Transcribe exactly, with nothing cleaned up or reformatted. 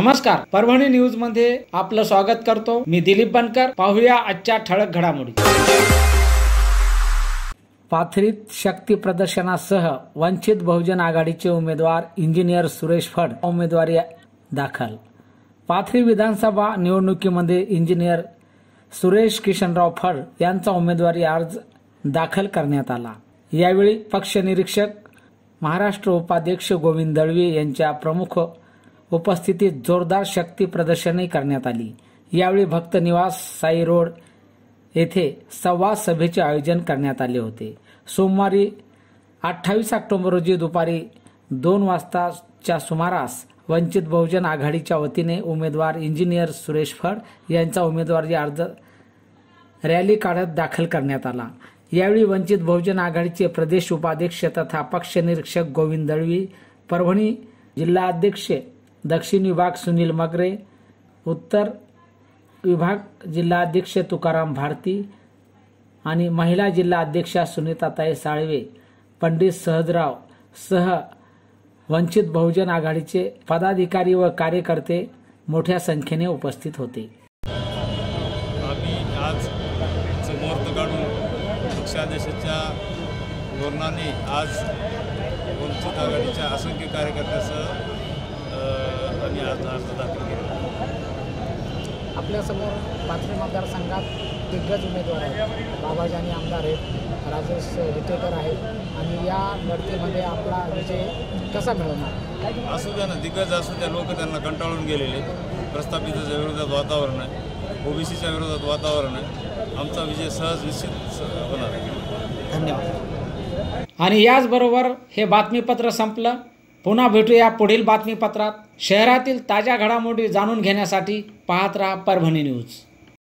नमस्कार, परभणी न्यूज मध्ये आपलं स्वागत करतो। मी दिलीप बनकर। पाहूया आजच्या ठळक घडामोडी। पाथरीत शक्ती प्रदर्शनासह वंचित बहुजन आघाडीचे उमेदवार इंजिनियर सुरेश फड उमेदवारी दाखल। पाथरी विधानसभा निवडणुकीमध्ये इंजिनियर सुरेश किशनराव फड यांचा उमेदवारी अर्ज दाखल करण्यात आला। यावेळी पक्ष निरीक्षक महाराष्ट्र उपाध्यक्ष गोविंद दळवी यांच्या प्रमुख उपस्थितीत जोरदार शक्ती प्रदर्शनही करण्यात आली। यावेळी भक्त निवास साई रोड येथे संवाद सभेचे आयोजन करण्यात आले होते। सोमवारी अठ्ठावीस ऑक्टोबर रोजी दुपारी दोन वाजताच्या सुमारास वंचित बहुजन आघाडीच्या वतीने उमेदवार इंजिनियर सुरेश फड यांचा उमेदवारी अर्ज रॅली काढत दाखल करण्यात आला। यावेळी वंचित बहुजन आघाडीचे प्रदेश उपाध्यक्ष तथा पक्ष निरीक्षक गोविंद दळवी, परभणी जिल्हाध्यक्ष दक्षिण विभाग सुनील मगरे, उत्तर विभाग जिल्हाध्यक्ष तुकाराम भारती आणि महिला जिल्हा अध्यक्षा सुनीताताई साळवे, पंडित सहजराव सह वंचित बहुजन आघाडीचे पदाधिकारी व कार्यकर्ते मोठ्या संख्येने उपस्थित होते। आम्ही आज मुहूर्त काढून पक्षाध्यक्षाच्या धोरणाने आज वंचित आघाडीच्या असंख्य कार्यकर्त्यासह आम्ही आज अर्ज दाखल केला। आपल्यासमोर पाथरी मतदारसंघात दिग्गज उमेदवार आहेत, बाबाजी आणि आमदार आहेत, राजेश विटेकर आहेत आणि या लढतीमध्ये आपला विजय कसा मिळवणार? असू द्या ना, दिग्गज असू द्या, लोक त्यांना कंटाळून गेलेले। प्रस्थापिताच्या विरोधात वातावरण आहे, ओबीसीच्या विरोधात वातावरण आहे। आमचा विजय सहज निश्चित होणार आहे। धन्यवाद। आणि याचबरोबर हे बातमीपत्र संपलं। पुन्हा भेटूया पुढील बातमीपत्रात। शहरातील ताज्या घडामोडी जाणून घेण्यासाठी पाहत रहा परभणी न्यूज।